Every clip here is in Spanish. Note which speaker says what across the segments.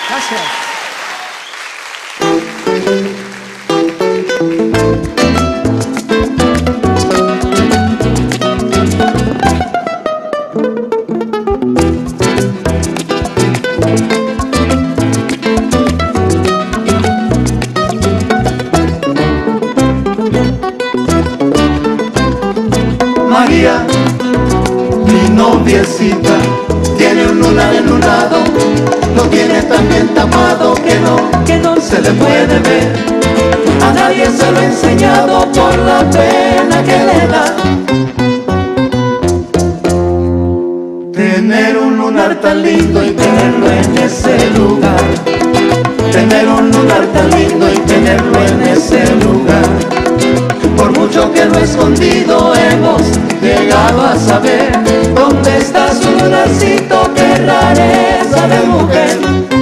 Speaker 1: Gracias.
Speaker 2: María, mi noviecita, tiene un lunar enlunado, lo tiene tan bien tapado que no se le puede ver. A nadie se lo he enseñado por la pena que le da. Tener un lunar tan lindo y tenerlo en ese lugar. Tener un lunar tan lindo y tenerlo en ese lugar. Por mucho que lo he escondido hemos llegado a saber dónde está su lunarcito, qué rareza de mujer.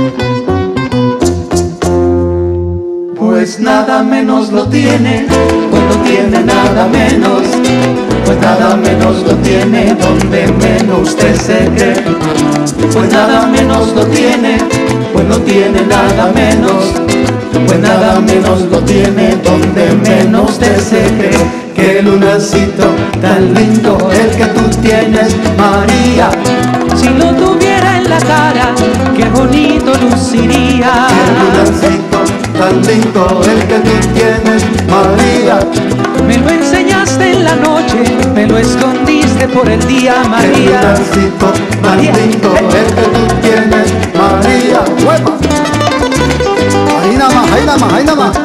Speaker 2: Pues nada menos lo tiene, pues no tiene nada menos, pues nada menos lo tiene donde menos usted se cree. Pues nada menos lo tiene, pues no tiene nada menos, pues nada menos lo tiene donde menos usted se cree. Qué lunarcito tan lindo el que tú tienes, María.
Speaker 1: Si lo tuviera en la cara, qué bonito luciría.
Speaker 2: Qué lunarcito tan lindo el que tú tienes, María.
Speaker 1: Me lo enseñaste en la noche, me lo escondiste por el día, María.
Speaker 2: Qué lunarcito tan lindo el que tú tienes, María. ¡Huepa! Ahí nada más, ahí nada más, ahí nada más.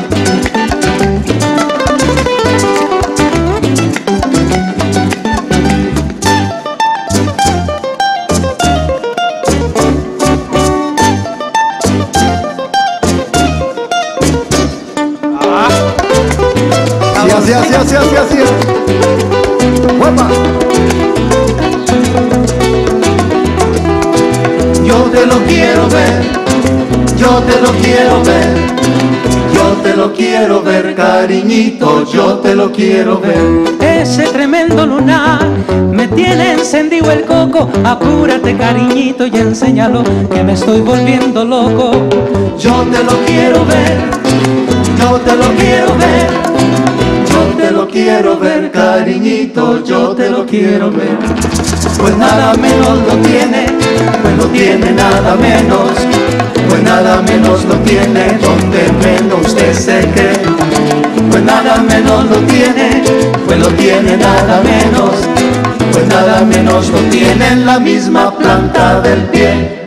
Speaker 2: Así. ¡Huepa! Yo te lo quiero ver, yo te lo quiero ver, yo te lo quiero ver, cariñito, yo te lo quiero ver.
Speaker 1: Ese tremendo lunar me tiene encendido el coco. Apúrate, cariñito, y enséñalo, que me estoy volviendo loco.
Speaker 2: Yo te lo quiero ver, yo te lo quiero ver. Yo te lo quiero ver, cariñito, yo te lo quiero ver. Pues nada menos lo tiene, pues no tiene nada menos, pues nada menos lo tiene donde menos usted se cree. Pues nada menos lo tiene, pues lo tiene nada menos, pues nada menos lo tiene en la misma planta del pie.